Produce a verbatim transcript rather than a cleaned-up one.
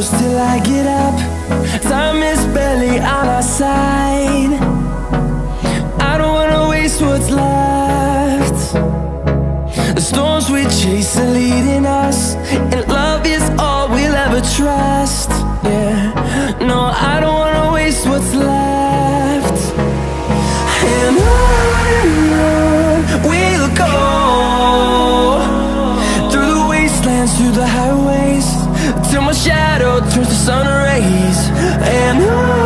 close till I get up. Time is barely on our side. I don't wanna waste what's left. The storms we chase are leading us, and love is all we'll ever trust. Yeah, no, I don't wanna waste what's left. And on and on we'll go, through the wastelands, through the highways, till my shadow turns to sun rays. And on